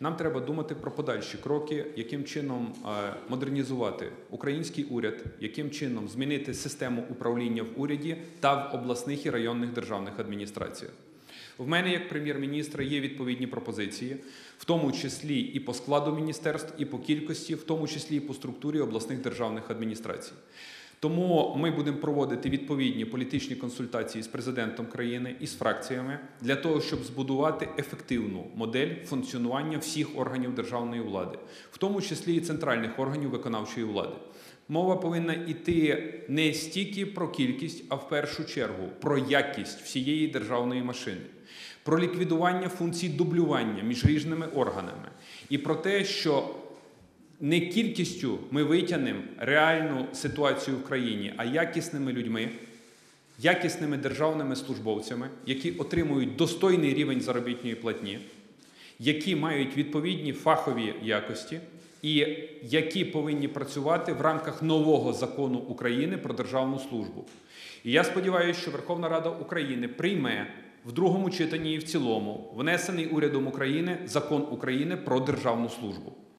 Нам треба думати про подальші кроки, яким чином модернізувати український уряд, яким чином змінити систему управління в уряді та в обласних і районних державних адміністраціях. В мене, як прем'єр-міністра, є відповідні пропозиції, в тому числі і по складу міністерств, і по кількості, в тому числі і по структурі обласних державних адміністрацій. Тому ми будемо проводити відповідні політичні консультації з президентом країни і з фракціями для того, щоб збудувати ефективну модель функціонування всіх органів державної влади, в тому числі і центральних органів виконавчої влади. Мова повинна йти не стільки про кількість, а в першу чергу про якість всієї державної машини, про ліквідування функцій дублювання між різними органами і про те, що не кількістю ми витягнемо реальну ситуацію в країні, а якісними людьми, якісними державними службовцями, які отримують достойний рівень заробітної платні, які мають відповідні фахові якості і які повинні працювати в рамках нового закону України про державну службу. І я сподіваюся, що Верховна Рада України прийме в другому читанні і в цілому внесений урядом України Закон України про державну службу.